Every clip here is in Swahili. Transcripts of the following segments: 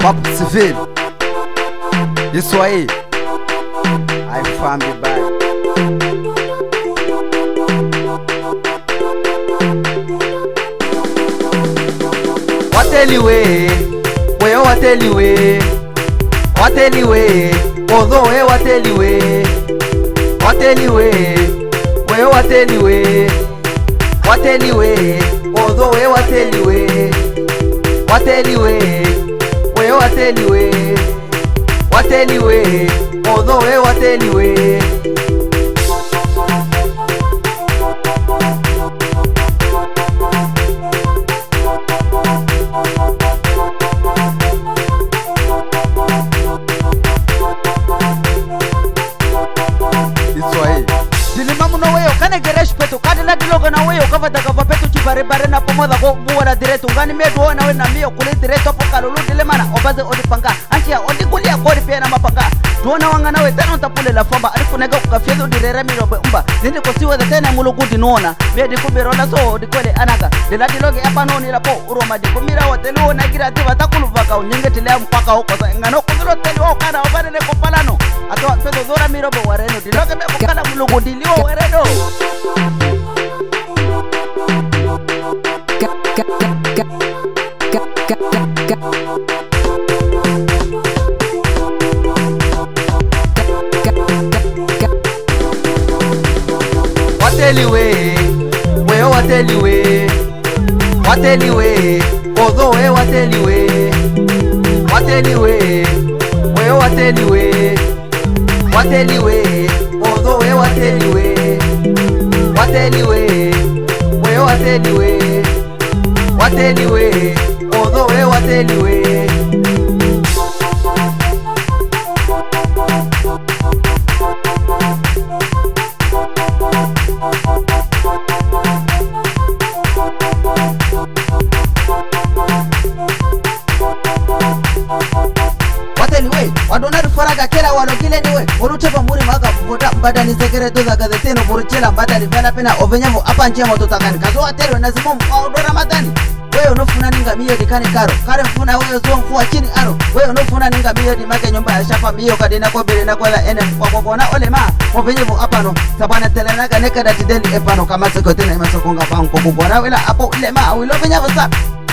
Papo civil. Isso aí. Aí fambi bye. Wateliwe, we wateliwe. Wateliwe, although we wateliwe. Wateliwe, we wateliwe. Wateliwe, although we wateliwe. Wateliwe, we wateliwe. Wateliwe, although we wateliwe. Isso aí. Dilimamu no weyo kane geresh petu kadi la diloga na weyo kavata kavapetu chibare bare na pomoda go buwara diretu ngani medu na we na miyo kuli diretu po kalulu dilemana obaze odipanga antia odikulia kodi pia na mapanga tuona wanga nawe tena utapule la famba alifunega kukafyezo direre mirobe umba nindi kosiwe za tena mulugudi nuona medi kubirola so odikole anaga dila diloge hapa noni la po uroma dikumira wateliwe na gira tiva takulu vaka unyenge tilea mpaka huko sa ngano kuzilo teli wao kada wabane ne kopalano atwa pezo zora mirobe wareno diloge me kukala mulugudi liwo wareno. Wateliwe, we wateliwe. Wateliwe, although we wateliwe. Wateliwe, we wateliwe. Wateliwe, although we wateliwe. Wateliwe, we wateliwe. Wateliwe, although we wateliwe. Wateliwe, wadona faraga kela walogile niwe uruteba muri maga kuboda mbada ni sekreto za gazeteno buruchela mbada livana pena ovenyevo apa nje moto takani kazo wateliwe nazimo mkaudo Ramadani. Wewe unofuna ninga miyo dikani karo kare mfuna wewe zuwa mfuwa chini aro wewe unofuna ninga miyo di make nyumba ya shafa miyo kadina kwa bile na kwa la ene kwa na ole maa ovenyevo apano sabana telenaga neka dati deli epano kama seko tena ima sokonga pangu kukubona wila apo ile maa wilo venyevo sapi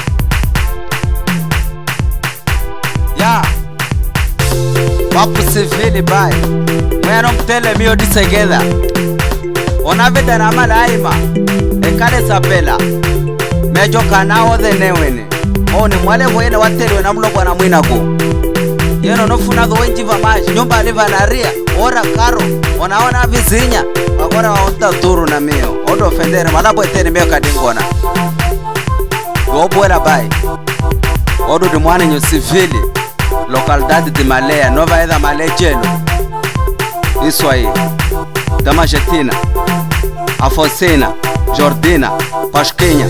ya Papo civil bye. Mweno mtele miyo disegeda onaveda na mala aima ekale sapela mejo kanao dhenewene oni mwale wene wateliwe na mlogwa na mwinago yeno nofunago wenjiva maji nyumba aliva na ria ora karo onaona vizinya wakora waonta turu na miyo odo fendere malabo etene miyo kadingona gobuela bai odo di mwane nyo civili localidade de Malea, Nova Eda Malejelo. Isso aí. Damagetina, Afocina, Jordina, Pasquinha.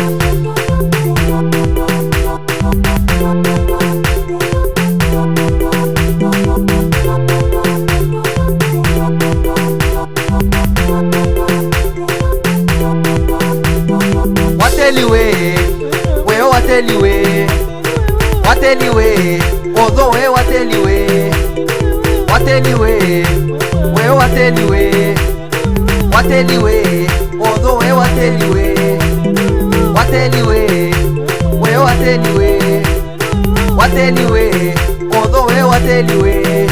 Wateliwe, we wateliwe. Wateliwe, although we wateliwe. Wateliwe, we wateliwe. Wateliwe, although we wateliwe. Wateliwe, we wateliwe. Wateliwe, although we wateliwe.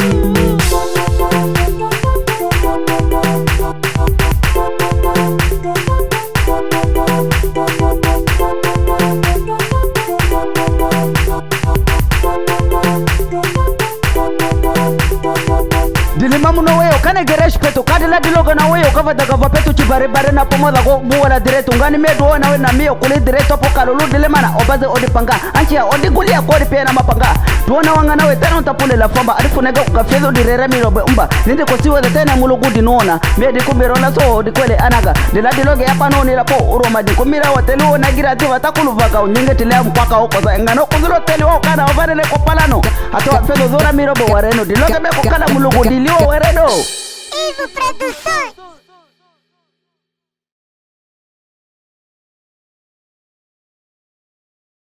Dilimamu no weyo kane geresh petu kadi la diloga na weyo kavata kavapetu chibare bare na pomoda go buwala diretu ngani medu na we na miyo kuli diretu po kalulu dilemana obaze odipanga antia odikulia kodi pia na mapanga tuona wanga nawe tena utapule la famba alifunega kukafyezo direre mirobe umba nindi kosiwe za tena mulugudi nuona medi kubirola so odikwele anaga dila diloge hapa noni la po uroma dikumira wateliwe na gira tiva takulu vaka unyenge tilea mpaka huko za ngano kuzilo teli wao kada wavane le kopalano atoa fezo zora mirobe wareno diloge meko kala mulugudi liwo wareno. Ivo Produções.